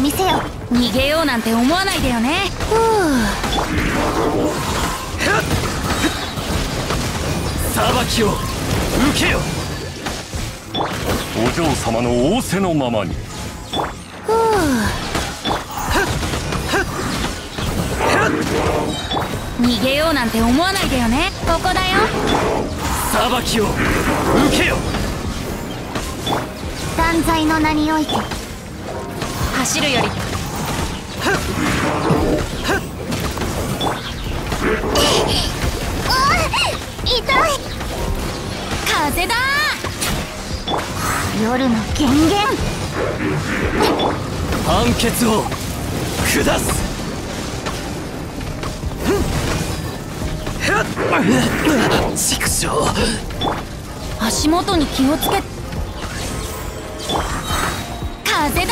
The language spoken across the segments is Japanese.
見せよ。逃げようなんて思わないでよね。 裁きを受けよ。 お嬢様の仰せのままに。 逃げようなんて思わないでよね。ここだよ。 裁きを受けよ。 断罪の名において走るより痛い。風だ。夜の源源。 判決を下す。畜生。 足元に気をつけ。風だ。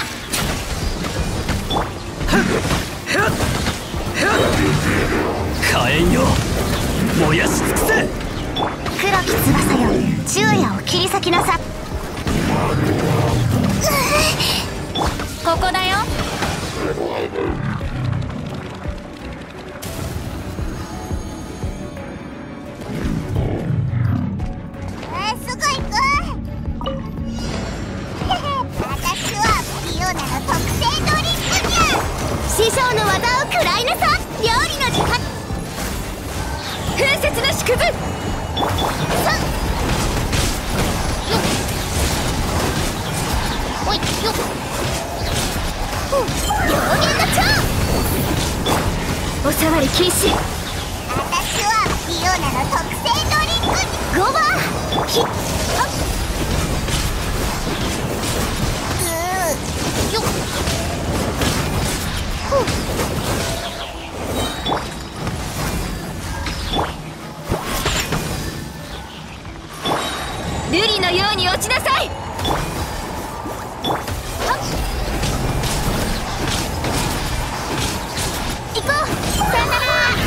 火炎よ、燃やし尽くせ。 黒き翼よ、昼夜を切り裂きなさ。ここだよ。すぐ行く。私はリオナの特製ドリンクじゃ。師匠の技を食らいなさ。料理の時間。風雪の縮図。おいよっ。両言の蝶。お触り禁止。私はリオナの特製ドリンク。5番ひっよっ。瑠璃のように落ちなさい。行こう。さよなら。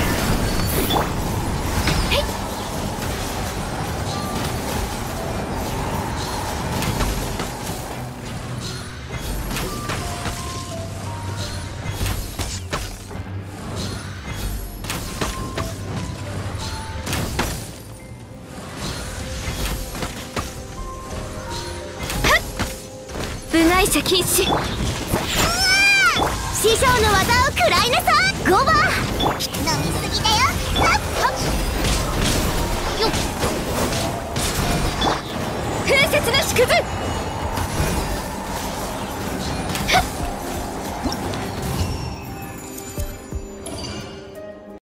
部外者禁止。師匠の技を食らいなさい。5番飲みすぎだよ。よっ。風雪の縮図。